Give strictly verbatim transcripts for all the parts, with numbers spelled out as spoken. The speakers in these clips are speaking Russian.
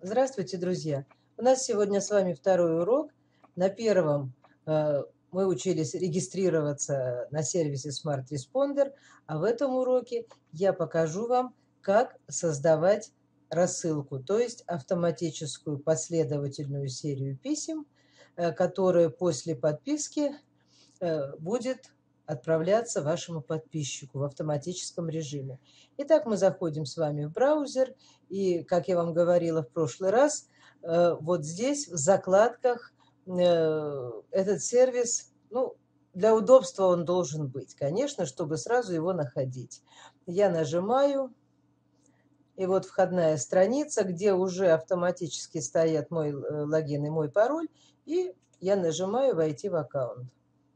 Здравствуйте, друзья! У нас сегодня с вами второй урок. На первом э, мы учились регистрироваться на сервисе Smart Responder, а в этом уроке я покажу вам, как создавать рассылку, то есть автоматическую последовательную серию писем, э, которая после подписки э, будет отправляться вашему подписчику в автоматическом режиме. Итак, мы заходим с вами в браузер, и, как я вам говорила в прошлый раз, э, вот здесь, в закладках, э, этот сервис, ну, для удобства он должен быть, конечно, чтобы сразу его находить. Я нажимаю, и вот входная страница, где уже автоматически стоят мой логин и мой пароль, и я нажимаю «Войти в аккаунт».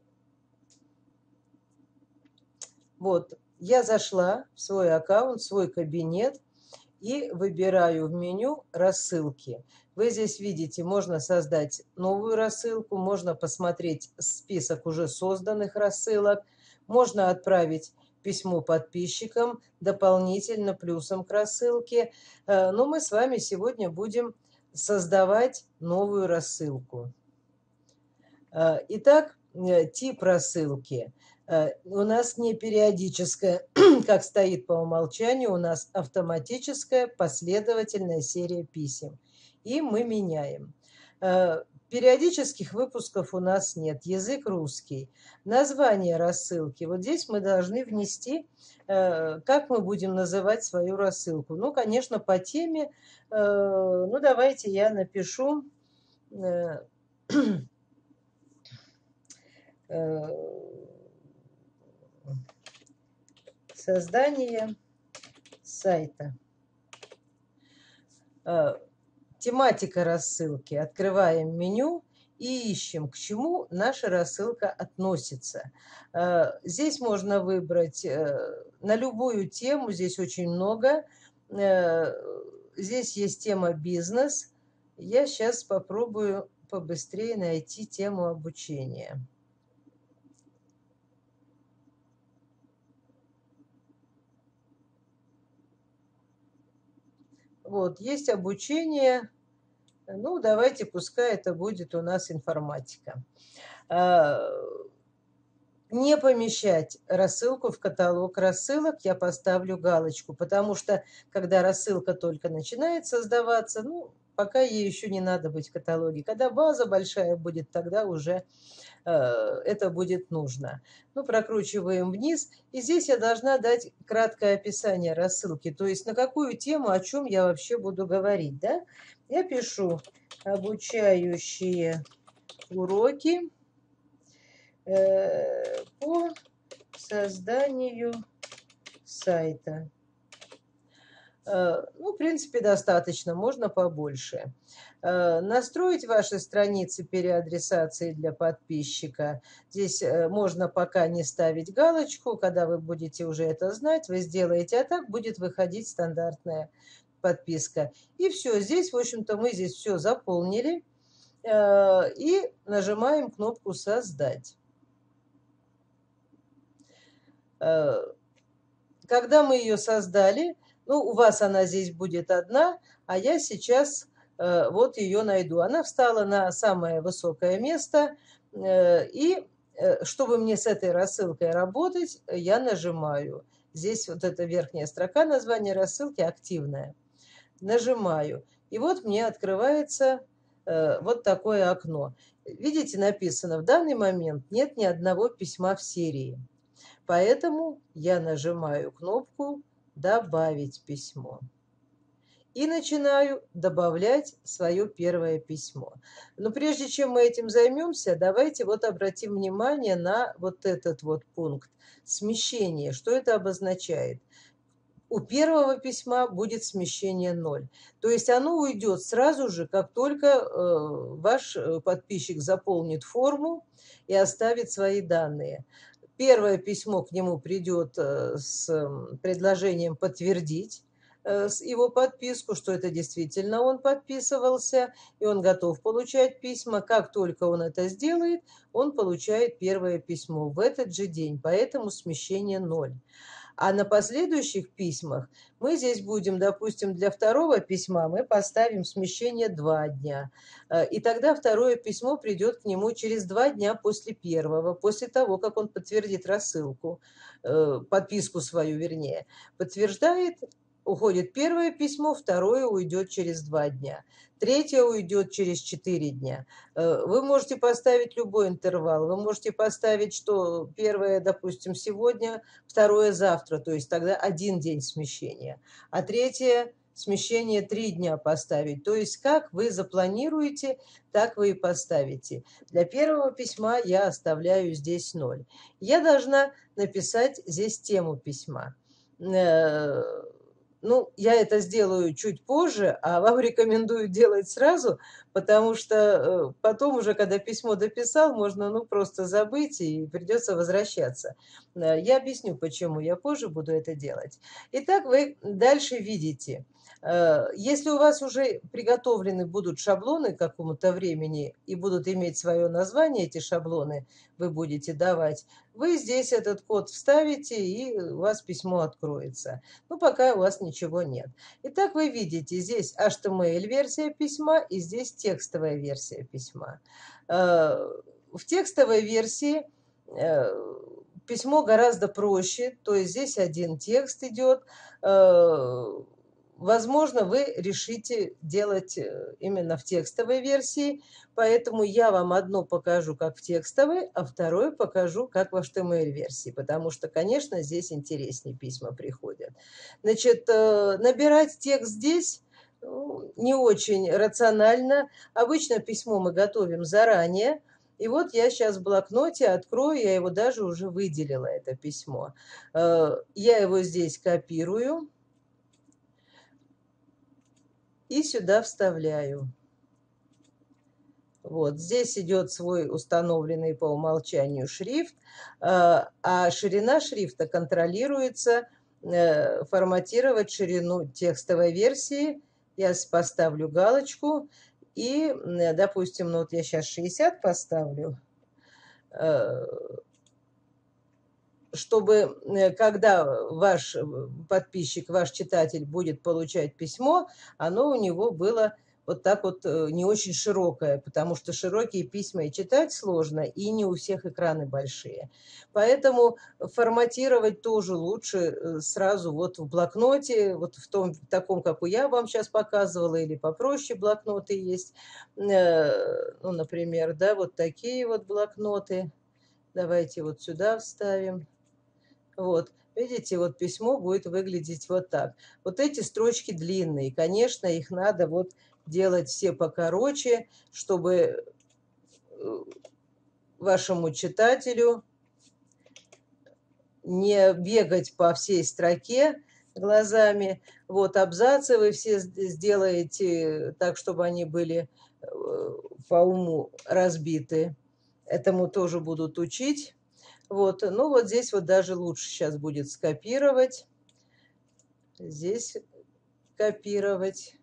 Вот, я зашла в свой аккаунт, в свой кабинет и выбираю в меню «Рассылки». Вы здесь видите, можно создать новую рассылку, можно посмотреть список уже созданных рассылок, можно отправить письмо подписчикам дополнительно плюсом к рассылке. Но мы с вами сегодня будем создавать новую рассылку. Итак, тип рассылки у нас не периодическая, как стоит по умолчанию, у нас автоматическая последовательная серия писем. И мы меняем. Периодических выпусков у нас нет. Язык русский. Название рассылки. Вот здесь мы должны внести, как мы будем называть свою рассылку. Ну, конечно, по теме. Ну, давайте я напишу создание сайта. Тематика рассылки. Открываем меню и ищем, к чему наша рассылка относится. Здесь можно выбрать на любую тему, здесь очень много. Здесь есть тема «Бизнес». Я сейчас попробую побыстрее найти тему обучения. Вот, есть обучение. Ну, давайте, пускай это будет у нас информатика. Не помещать рассылку в каталог рассылок, я поставлю галочку, потому что, когда рассылка только начинает создаваться, ну, пока ей еще не надо быть в каталоге. Когда база большая будет, тогда уже э, это будет нужно. Ну, прокручиваем вниз. И здесь я должна дать краткое описание рассылки, то есть на какую тему, о чем я вообще буду говорить, да? Я пишу обучающие уроки э, по созданию сайта. Ну, в принципе, достаточно, можно побольше. Настроить ваши страницы переадресации для подписчика. Здесь можно пока не ставить галочку, когда вы будете уже это знать, вы сделаете, а так будет выходить стандартная подписка. И все, здесь, в общем-то, мы здесь все заполнили и нажимаем кнопку «Создать». Когда мы ее создали, ну, у вас она здесь будет одна, а я сейчас э, вот ее найду. Она встала на самое высокое место, э, и э, чтобы мне с этой рассылкой работать, я нажимаю. Здесь вот эта верхняя строка, название рассылки активная. Нажимаю, и вот мне открывается э, вот такое окно. Видите, написано: в данный момент нет ни одного письма в серии. Поэтому я нажимаю кнопку «Добавить письмо» и начинаю добавлять свое первое письмо. Но прежде чем мы этим займемся, давайте вот обратим внимание на вот этот вот пункт смещение. Что это обозначает? У первого письма будет смещение ноль. То есть оно уйдет сразу же, как только э, ваш подписчик заполнит форму и оставит свои данные. Первое письмо к нему придет с предложением подтвердить его подписку, что это действительно он подписывался, и он готов получать письма. Как только он это сделает, он получает первое письмо в этот же день, поэтому смещение ноль. А на последующих письмах мы здесь будем, допустим, для второго письма мы поставим смещение два дня. И тогда второе письмо придет к нему через два дня после первого, после того, как он подтвердит рассылку, подписку свою, вернее. Подтверждает, уходит первое письмо, второе уйдет через два дня. Третье уйдет через четыре дня. Вы можете поставить любой интервал. Вы можете поставить, что первое, допустим, сегодня, второе завтра, то есть тогда один день смещения. А третье смещение три дня поставить. То есть как вы запланируете, так вы и поставите. Для первого письма я оставляю здесь ноль. Я должна написать здесь тему письма. Ну, я это сделаю чуть позже, а вам рекомендую делать сразу, потому что потом уже, когда письмо дописал, можно ну, просто забыть и придется возвращаться. Я объясню, почему я позже буду это делать. Итак, вы дальше видите. Если у вас уже приготовлены будут шаблоны к какому-то времени и будут иметь свое название, эти шаблоны вы будете давать, вы здесь этот код вставите, и у вас письмо откроется. Ну, пока у вас ничего нет. Итак, вы видите, здесь эйч ти эм эль-версия письма и здесь текстовая версия письма. В текстовой версии письмо гораздо проще, то есть здесь один текст идет. Возможно, вы решите делать именно в текстовой версии, поэтому я вам одно покажу, как в текстовой, а второе покажу, как в эйч ти эм эль-версии, потому что, конечно, здесь интереснее письма приходят. Значит, набирать текст здесь не очень рационально. Обычно письмо мы готовим заранее. И вот я сейчас в блокноте открою, я его даже уже выделила, это письмо. Я его здесь копирую. И сюда вставляю. Вот, здесь идет свой установленный по умолчанию шрифт, а ширина шрифта контролируется, форматировать ширину текстовой версии. Я поставлю галочку и, допустим, ну вот я сейчас шестьдесят поставлю, чтобы, когда ваш подписчик, ваш читатель будет получать письмо, оно у него было вот так вот не очень широкое, потому что широкие письма и читать сложно, и не у всех экраны большие. Поэтому форматировать тоже лучше сразу вот в блокноте, вот в том, в таком, как я вам сейчас показывала, или попроще блокноты есть. Ну, например, да, вот такие вот блокноты. Давайте вот сюда вставим. Вот, видите, вот письмо будет выглядеть вот так. Вот эти строчки длинные, конечно, их надо вот делать все покороче, чтобы вашему читателю не бегать по всей строке глазами. Вот абзацы вы все сделаете так, чтобы они были по уму разбиты. Этому тоже будут учить. Вот, ну вот здесь вот даже лучше сейчас будет скопировать. Здесь копировать.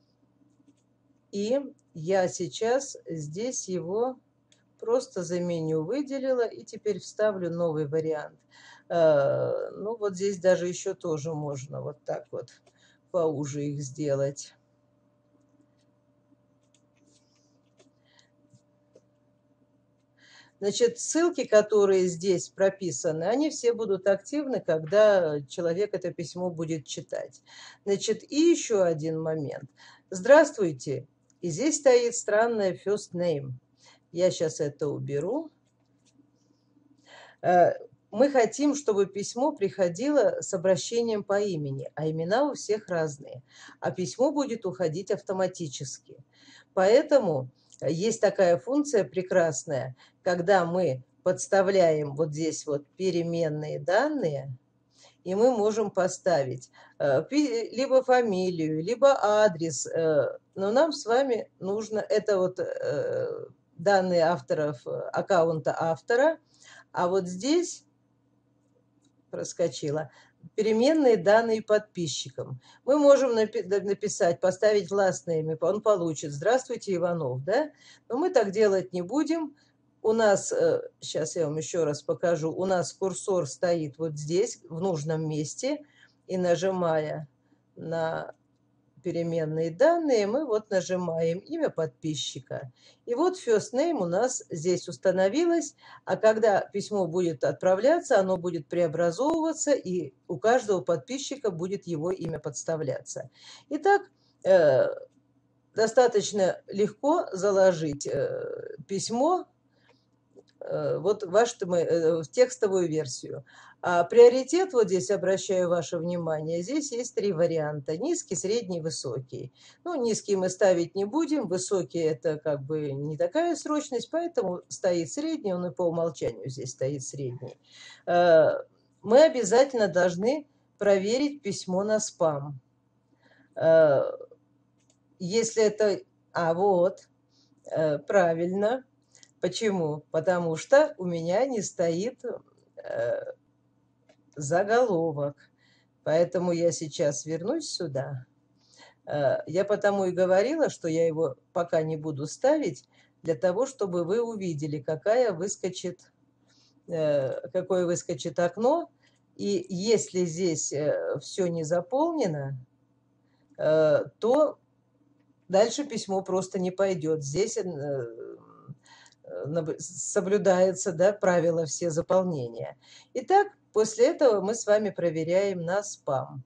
И я сейчас здесь его просто заменю, выделила, и теперь вставлю новый вариант. Ну вот здесь даже еще тоже можно вот так вот поуже их сделать. Значит, ссылки, которые здесь прописаны, они все будут активны, когда человек это письмо будет читать. Значит, и еще один момент. Здравствуйте. И здесь стоит странное first name. Я сейчас это уберу. Мы хотим, чтобы письмо приходило с обращением по имени, а имена у всех разные. А письмо будет уходить автоматически. Поэтому есть такая функция прекрасная, когда мы подставляем вот здесь вот переменные данные, и мы можем поставить либо фамилию, либо адрес. Но нам с вами нужно, это вот данные авторов, аккаунта автора, а вот здесь проскочила переменные данные подписчикам. Мы можем написать, поставить last name, он получит «Здравствуйте, Иванов», да? Но мы так делать не будем. у нас, сейчас я вам еще раз покажу, у нас курсор стоит вот здесь, в нужном месте, и нажимая на переменные данные, мы вот нажимаем имя подписчика. И вот first name у нас здесь установилось, а когда письмо будет отправляться, оно будет преобразовываться, и у каждого подписчика будет его имя подставляться. Итак, э, достаточно легко заложить э, письмо э, вот ваш, э, в текстовую версию. А приоритет, вот здесь обращаю ваше внимание, здесь есть три варианта. Низкий, средний, высокий. Ну, низкий мы ставить не будем, высокий это как бы не такая срочность, поэтому стоит средний, он и по умолчанию здесь стоит средний. Мы обязательно должны проверить письмо на спам. Если это... А вот, правильно. Почему? Потому что у меня не стоит заголовок. Поэтому я сейчас вернусь сюда. Я потому и говорила, что я его пока не буду ставить, для того, чтобы вы увидели, какая выскочит, какое выскочит окно. И если здесь все не заполнено, то дальше письмо просто не пойдет. Здесь соблюдается, да, правила все заполнения. Итак, после этого мы с вами проверяем на спам.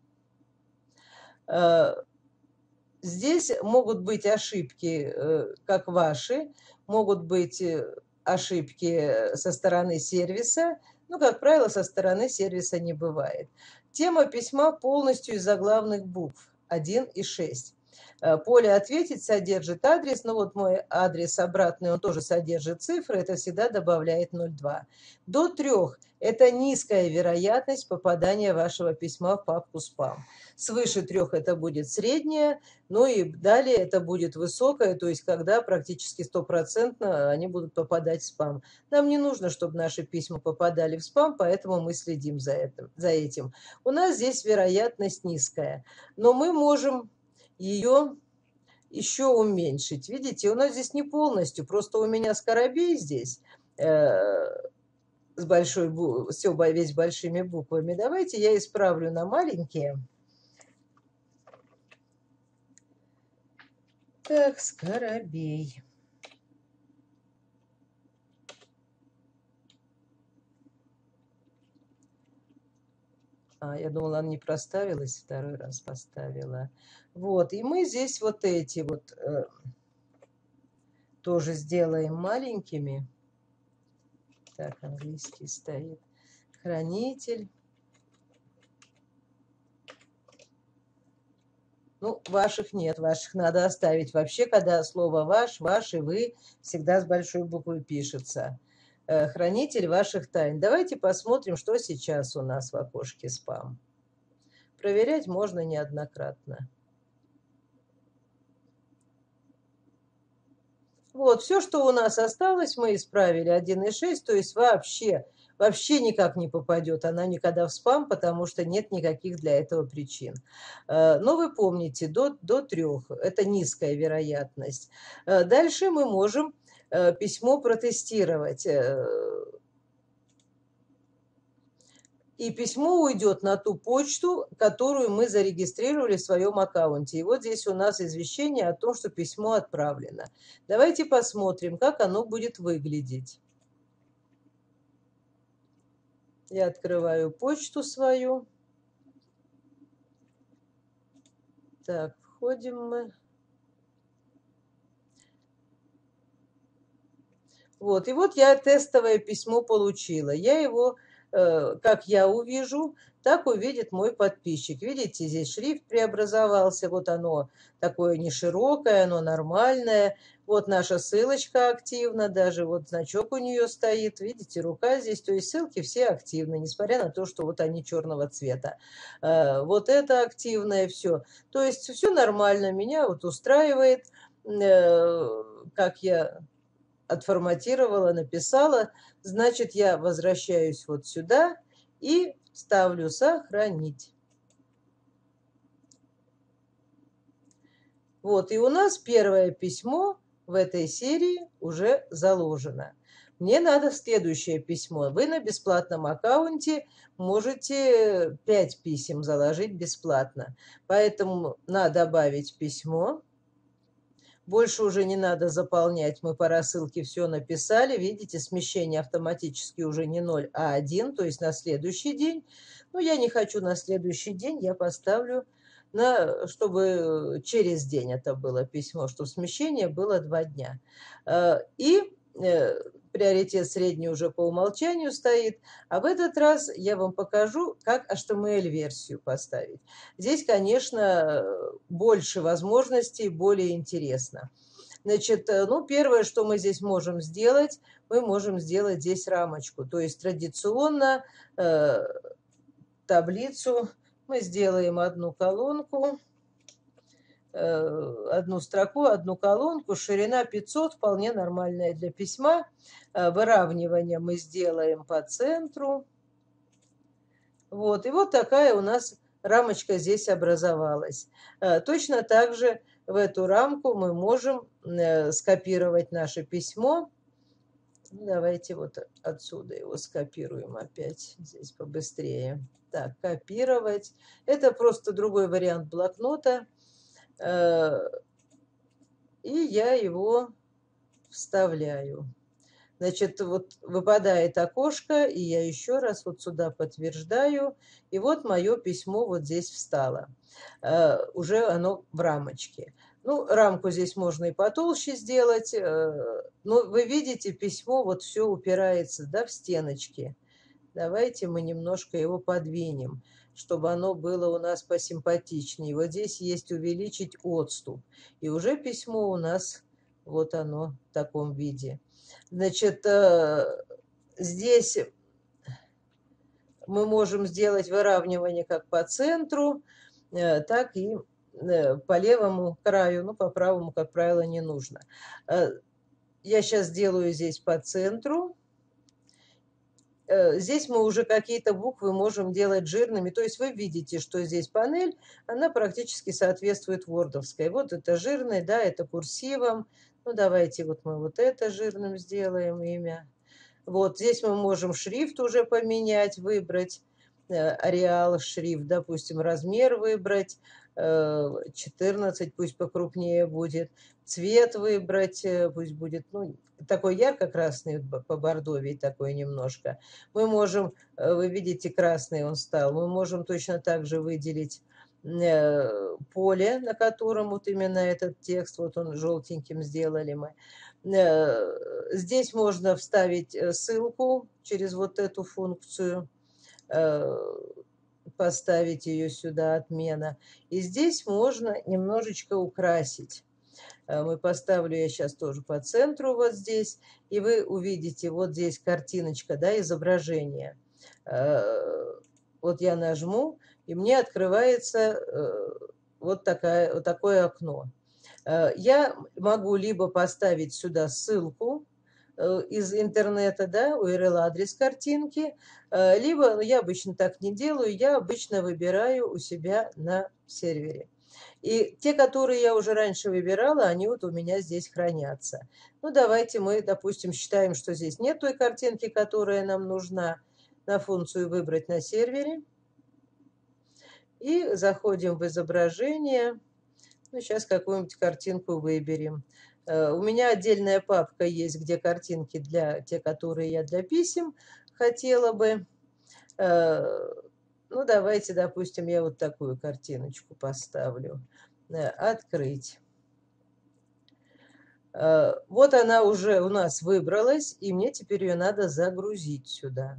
Здесь могут быть ошибки, как ваши, могут быть ошибки со стороны сервиса, но, как правило, со стороны сервиса не бывает. Тема письма полностью из заглавных букв один и шесть. Поле «Ответить» содержит адрес, но вот мой адрес обратный, он тоже содержит цифры, это всегда добавляет ноль два. До трех – это низкая вероятность попадания вашего письма в папку «Спам». Свыше трех это будет средняя, ну и далее это будет высокая, то есть когда практически стопроцентно они будут попадать в спам. Нам не нужно, чтобы наши письма попадали в спам, поэтому мы следим за этим. За этим. У нас здесь вероятность низкая, но мы можем ее еще уменьшить. Видите, у нас здесь не полностью, просто у меня скоробей здесь э, с большой, все весь большими буквами. Давайте я исправлю на маленькие. Так, скоробей. А, я думала, она не проставилась, второй раз поставила. Вот, и мы здесь вот эти вот э, тоже сделаем маленькими. Так, английский стоит. Хранитель. Ну, ваших нет, ваших надо оставить. Вообще, когда слово «ваш», «ваш» и «вы» всегда с большой буквы пишется. Хранитель ваших тайн. Давайте посмотрим, что сейчас у нас в окошке спам. Проверять можно неоднократно. Вот, все, что у нас осталось, мы исправили один и шесть, то есть вообще, вообще никак не попадет она никогда в спам, потому что нет никаких для этого причин. Но вы помните, до, до трех, это низкая вероятность. Дальше мы можем письмо протестировать. И письмо уйдет на ту почту, которую мы зарегистрировали в своем аккаунте. И вот здесь у нас извещение о том, что письмо отправлено. Давайте посмотрим, как оно будет выглядеть. Я открываю почту свою. Так, входим мы. Вот, и вот я тестовое письмо получила. Я его, э, как я увижу, так увидит мой подписчик. Видите, здесь шрифт преобразовался. Вот оно такое не широкое, оно нормальное. Вот наша ссылочка активна, даже вот значок у нее стоит. Видите, рука здесь. То есть ссылки все активны, несмотря на то, что вот они черного цвета. Э, вот это активное все. То есть все нормально, меня вот устраивает, э, как я отформатировала, написала, значит, я возвращаюсь вот сюда и ставлю «Сохранить». Вот, и у нас первое письмо в этой серии уже заложено. Мне надо следующее письмо. Вы на бесплатном аккаунте можете пять писем заложить бесплатно. Поэтому надо добавить письмо. Больше уже не надо заполнять. Мы по рассылке все написали. Видите, смещение автоматически уже не ноль, а один, то есть на следующий день. Но я не хочу на следующий день, я поставлю, на, чтобы через день это было письмо, чтобы смещение было два дня. И приоритет средний уже по умолчанию стоит. А в этот раз я вам покажу, как эйч ти эм эль-версию поставить. Здесь, конечно, больше возможностей, более интересно. Значит, ну, первое, что мы здесь можем сделать, мы можем сделать здесь рамочку. То есть традиционно э, таблицу мы сделаем одну колонку, одну строку, одну колонку, ширина пятьсот, вполне нормальная для письма. Выравнивание мы сделаем по центру. Вот, и вот такая у нас рамочка здесь образовалась. Точно так же в эту рамку мы можем скопировать наше письмо. Давайте вот отсюда его скопируем опять, здесь побыстрее. Так, копировать. Это просто другой вариант блокнота. И я его вставляю. Значит, вот выпадает окошко, и я еще раз вот сюда подтверждаю. И вот мое письмо вот здесь встало. Уже оно в рамочке. Ну, рамку здесь можно и потолще сделать. Но вы видите, письмо вот все упирается, да, в стеночки. Давайте мы немножко его подвинем, чтобы оно было у нас посимпатичнее. Вот здесь есть увеличить отступ. И уже письмо у нас, вот оно в таком виде. Значит, здесь мы можем сделать выравнивание как по центру, так и по левому краю, ну, по правому, как правило, не нужно. Я сейчас делаю здесь по центру. Здесь мы уже какие-то буквы можем делать жирными. То есть вы видите, что здесь панель, она практически соответствует вордовской. Вот это жирный, да, это курсивом. Ну, давайте вот мы вот это жирным сделаем имя. Вот здесь мы можем шрифт уже поменять, выбрать. Ареал шрифт, допустим, размер выбрать. четырнадцать, пусть покрупнее будет. Цвет выбрать, пусть будет, ну, такой ярко-красный, по бордовей такой немножко. Мы можем, вы видите, красный он стал. Мы можем точно так же выделить поле, на котором вот именно этот текст, вот он желтеньким сделали мы. Здесь можно вставить ссылку через вот эту функцию, поставить ее сюда, отмена. И здесь можно немножечко украсить. Мы поставлю я сейчас тоже по центру вот здесь, и вы увидите вот здесь картиночка, да, изображение. Вот я нажму, и мне открывается вот, такая, вот такое окно. Я могу либо поставить сюда ссылку из интернета, да, ю ар эл-адрес картинки, либо, ну, я обычно так не делаю, я обычно выбираю у себя на сервере. И те, которые я уже раньше выбирала, они вот у меня здесь хранятся. Ну, давайте мы, допустим, считаем, что здесь нет той картинки, которая нам нужна, на функцию «Выбрать на сервере». И заходим в изображение. Ну, сейчас какую-нибудь картинку выберем. У меня отдельная папка есть, где картинки для те, которые я для писем хотела бы. Ну, давайте, допустим, я вот такую картиночку поставлю. Открыть. Вот она уже у нас выбралась, и мне теперь ее надо загрузить сюда.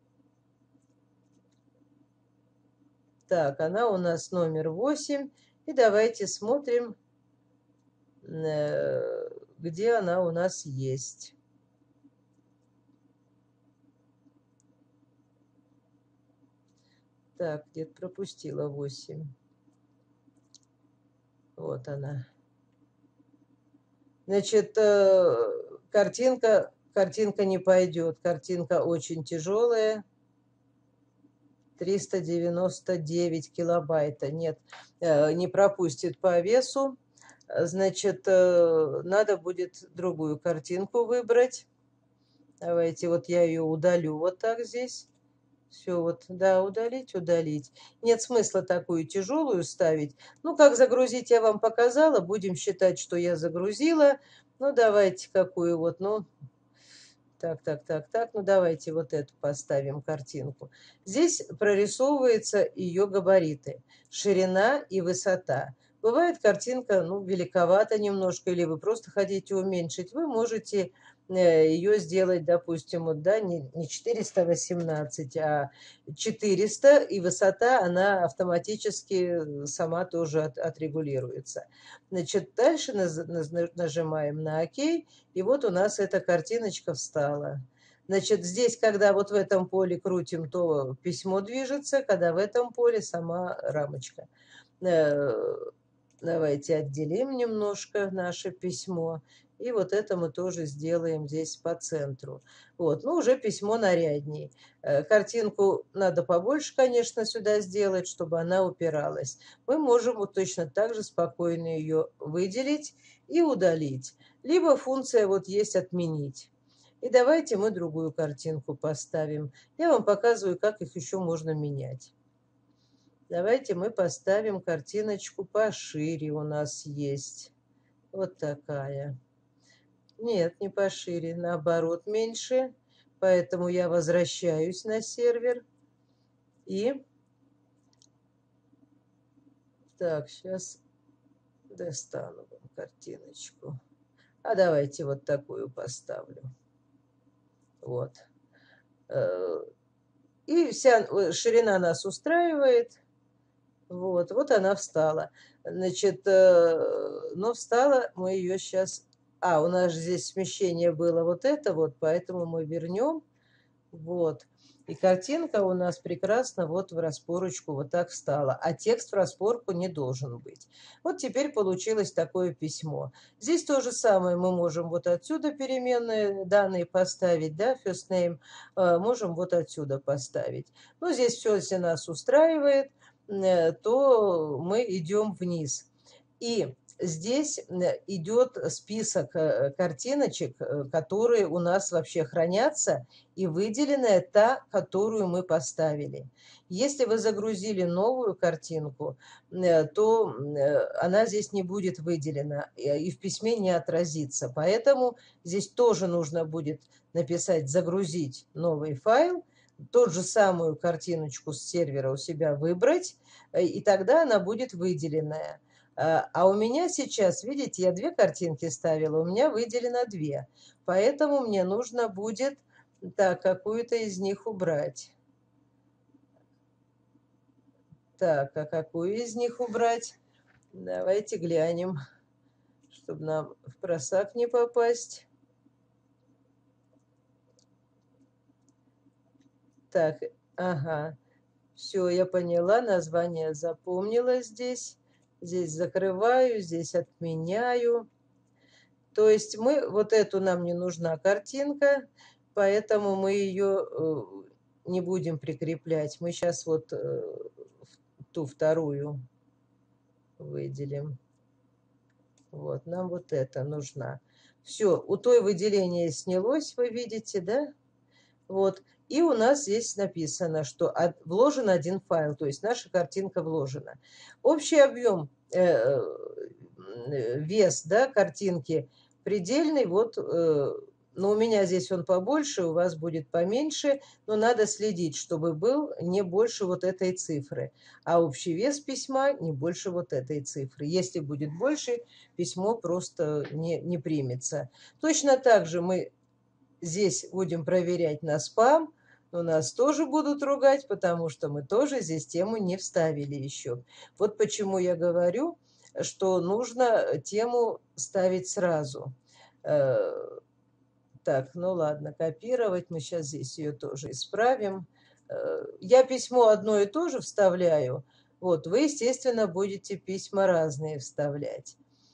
Так, она у нас номер восемь. И давайте смотрим, где она у нас есть. Так, где-то пропустила восемь. Вот она. Значит, картинка, картинка не пойдет. Картинка очень тяжелая. триста девяносто девять килобайта. Нет, не пропустит по весу. Значит, надо будет другую картинку выбрать. Давайте вот я ее удалю вот так здесь. Все, вот, да, удалить, удалить. Нет смысла такую тяжелую ставить. Ну, как загрузить, я вам показала. Будем считать, что я загрузила. Ну, давайте какую вот, ну, так, так, так, так. Ну, давайте вот эту поставим картинку. Здесь прорисовываются ее габариты. Ширина и высота. Бывает картинка, ну, великовата немножко, или вы просто хотите уменьшить. Вы можете ее сделать, допустим, вот, да, не, не четыреста восемнадцать, а четыреста, и высота, она автоматически сама тоже от, отрегулируется. Значит, дальше наз, наз, нажимаем на ОК, и вот у нас эта картиночка встала. Значит, здесь, когда вот в этом поле крутим, то письмо движется, когда в этом поле сама рамочка. Давайте отделим немножко наше письмо. И вот это мы тоже сделаем здесь по центру. Вот, ну уже письмо нарядней. Картинку надо побольше, конечно, сюда сделать, чтобы она упиралась. Мы можем вот точно так же спокойно ее выделить и удалить. Либо функция вот есть «отменить». И давайте мы другую картинку поставим. Я вам показываю, как их еще можно менять. Давайте мы поставим картиночку пошире, у нас есть. Вот такая. Нет, не пошире, наоборот, меньше. Поэтому я возвращаюсь на сервер. И так, сейчас достану вам картиночку. А давайте вот такую поставлю. Вот. И вся ширина нас устраивает. Вот, вот она встала. Значит, но встала, мы ее сейчас... А, у нас же здесь смещение было вот это вот, поэтому мы вернем. Вот. И картинка у нас прекрасно вот в распорочку вот так встала. А текст в распорку не должен быть. Вот теперь получилось такое письмо. Здесь то же самое мы можем вот отсюда переменные данные поставить, да, first name, можем вот отсюда поставить. Ну, здесь все, если нас устраивает, то мы идем вниз. И здесь идет список картиночек, которые у нас вообще хранятся, и выделенная та, которую мы поставили. Если вы загрузили новую картинку, то она здесь не будет выделена и в письме не отразится. Поэтому здесь тоже нужно будет написать «загрузить новый файл», тот же самую картиночку с сервера у себя выбрать, и тогда она будет выделенная. А у меня сейчас, видите, я две картинки ставила, у меня выделено две. Поэтому мне нужно будет, так, какую-то из них убрать. Так, а какую из них убрать? Давайте глянем, чтобы нам в просак не попасть. Так, ага, все, я поняла, название запомнила здесь. Здесь закрываю, здесь отменяю. То есть мы, вот эту нам не нужна картинка, поэтому мы ее не будем прикреплять. Мы сейчас вот ту вторую выделим. Вот, нам вот это нужна. Все, у той выделение снялось, вы видите, да? Вот. И у нас здесь написано, что вложен один файл, то есть наша картинка вложена. Общий объем, э, вес, да, картинки предельный, вот, э, но у меня здесь он побольше, у вас будет поменьше, но надо следить, чтобы был не больше вот этой цифры, а общий вес письма не больше вот этой цифры. Если будет больше, письмо просто не, не примется. Точно так же мы здесь будем проверять на спам, но нас тоже будут ругать, потому что мы тоже здесь тему не вставили еще. Вот почему я говорю, что нужно тему ставить сразу. Так, ну ладно, копировать. Мы сейчас здесь ее тоже исправим. Я письмо одно и то же вставляю. Вот, вы, естественно, будете письма разные вставлять.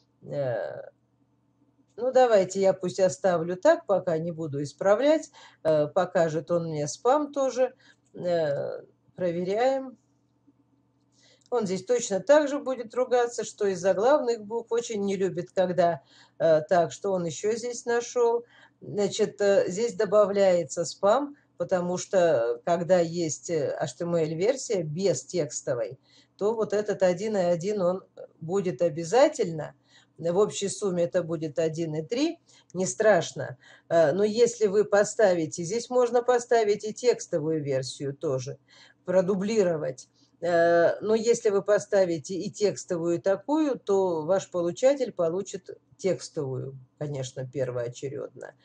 Ну, давайте я пусть оставлю так, пока не буду исправлять. Покажет он мне спам тоже. Проверяем. Он здесь точно так же будет ругаться, что из заглавных букв очень не любит, когда так, что он еще здесь нашел. Значит, здесь добавляется спам, потому что когда есть эйч ти эм эль-версия без текстовой, то вот этот один и один он будет обязательно. В общей сумме это будет один и три, не страшно. Но если вы поставите, здесь можно поставить и текстовую версию тоже, продублировать. Но если вы поставите и текстовую, и такую, то ваш получатель получит текстовую, конечно, первоочередно.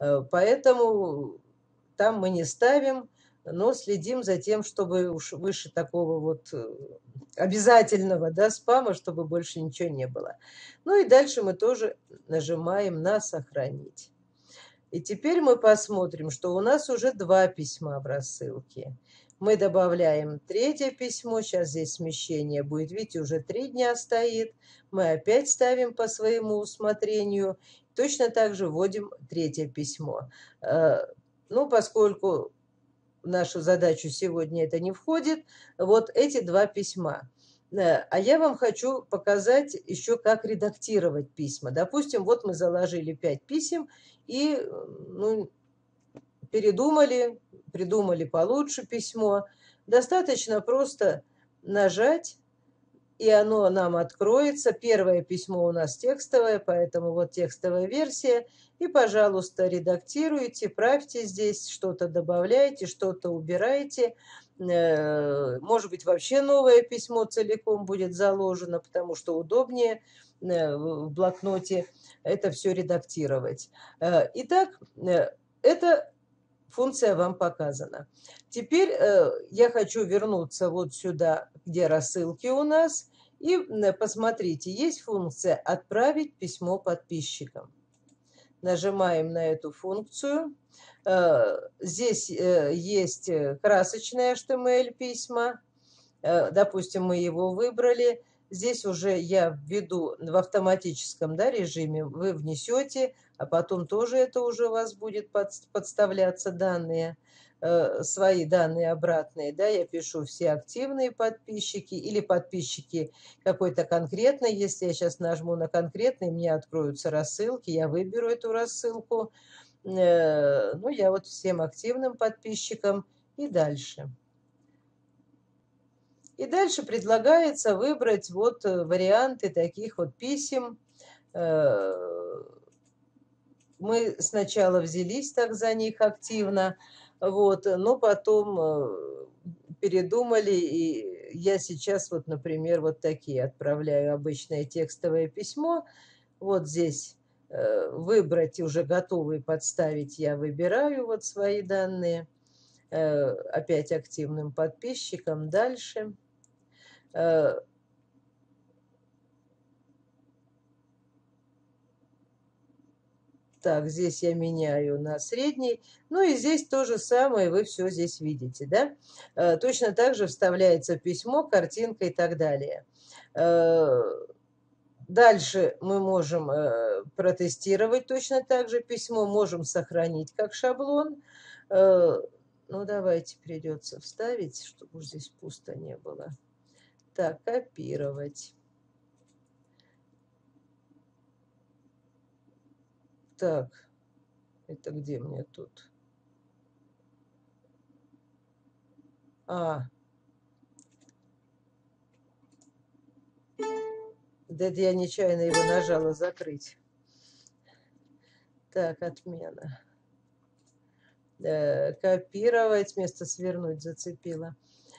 Поэтому там мы не ставим, но следим за тем, чтобы уж выше такого вот обязательного, да, спама, чтобы больше ничего не было. Ну и дальше мы тоже нажимаем на «Сохранить». И теперь мы посмотрим, что у нас уже два письма в рассылке. Мы добавляем третье письмо, сейчас здесь смещение будет, видите, уже три дня стоит. Мы опять ставим по своему усмотрению. Точно так же вводим третье письмо. Ну, поскольку в нашу задачу сегодня это не входит, вот эти два письма. А я вам хочу показать еще, как редактировать письма. Допустим, вот мы заложили пять писем и ну, передумали, придумали получше письмо. Достаточно просто нажать, и оно нам откроется. Первое письмо у нас текстовое, поэтому вот текстовая версия. И, пожалуйста, редактируйте, правьте здесь, что-то добавляйте, что-то убирайте. Может быть, вообще новое письмо целиком будет заложено, потому что удобнее в блокноте это все редактировать. Итак, эта функция вам показана. Теперь я хочу вернуться вот сюда, где рассылки у нас. И посмотрите, есть функция «Отправить письмо подписчикам». Нажимаем на эту функцию. Здесь есть красочные эйч ти эм эль-письма. Допустим, мы его выбрали. Здесь уже я введу в автоматическом, да, режиме. Вы внесете, а потом тоже это уже у вас будет подставляться данные. Свои данные обратные, да, я пишу все активные подписчики или подписчики какой-то конкретной. Если я сейчас нажму на конкретный, мне откроются рассылки, я выберу эту рассылку. Ну, я вот всем активным подписчикам и дальше. И дальше предлагается выбрать вот варианты таких вот писем. Мы сначала взялись так за них активно, вот, но потом передумали, и я сейчас вот, например, вот такие отправляю обычное текстовое письмо. Вот здесь выбрать уже готовые, подставить я выбираю вот свои данные. Опять активным подписчикам. Дальше. Так, здесь я меняю на средний. Ну и здесь то же самое, вы все здесь видите, да? Точно так же вставляется письмо, картинка и так далее. Дальше мы можем протестировать точно так же письмо, можем сохранить как шаблон. Ну, давайте придется вставить, чтобы здесь пусто не было. Так, копировать. Так, это где мне тут? А. Да это я нечаянно его нажала закрыть. Так, отмена. Копировать, вместо свернуть зацепила.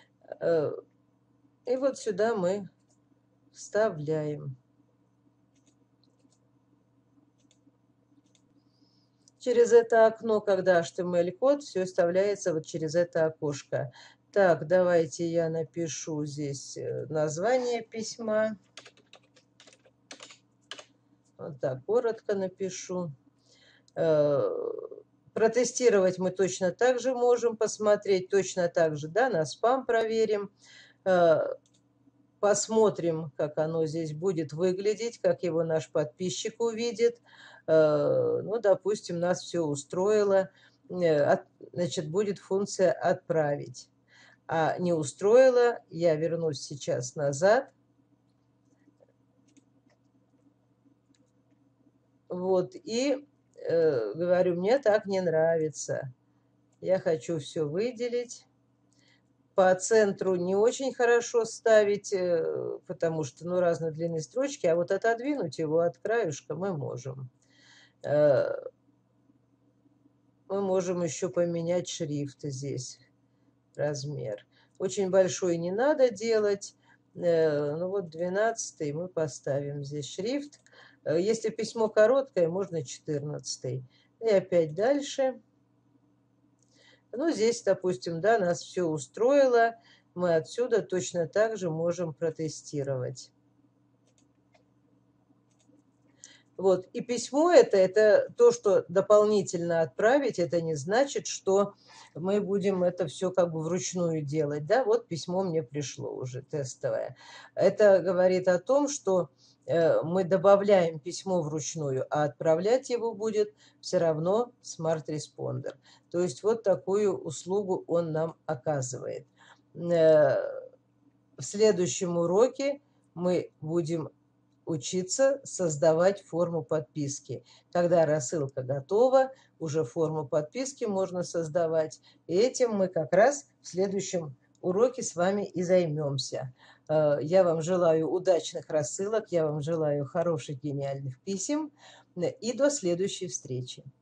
И вот сюда мы вставляем. Через это окно, когда эйч ти эм эль-код, все вставляется вот через это окошко. Так, давайте я напишу здесь название письма. Вот так, коротко напишу. Протестировать мы точно так же можем, посмотреть точно так же, да, на спам проверим. Посмотрим, как оно здесь будет выглядеть, как его наш подписчик увидит. Ну, допустим, нас все устроило. Значит, будет функция «Отправить». А не устроило, я вернусь сейчас назад. Вот, и э, говорю, мне так не нравится. Я хочу все выделить. По центру не очень хорошо ставить, э, потому что, ну, разной длины строчки, а вот отодвинуть его от краюшка мы можем. Э, мы можем еще поменять шрифт здесь, размер. Очень большой не надо делать. Э, ну вот двенадцатый мы поставим здесь шрифт. Э, Если письмо короткое, можно четырнадцатый. И опять дальше. Ну, здесь, допустим, да, нас все устроило. Мы отсюда точно так же можем протестировать. Вот. И письмо это, это то, что дополнительно отправить, это не значит, что мы будем это все как бы вручную делать. Да, вот письмо мне пришло уже тестовое. Это говорит о том, что э, мы добавляем письмо вручную, а отправлять его будет все равно Smart Responder. То есть вот такую услугу он нам оказывает. Э, в следующем уроке мы будем учиться создавать форму подписки. Когда рассылка готова, уже форму подписки можно создавать. И этим мы как раз в следующем уроке с вами и займемся. Э, Я вам желаю удачных рассылок, я вам желаю хороших гениальных писем, э, и до следующей встречи.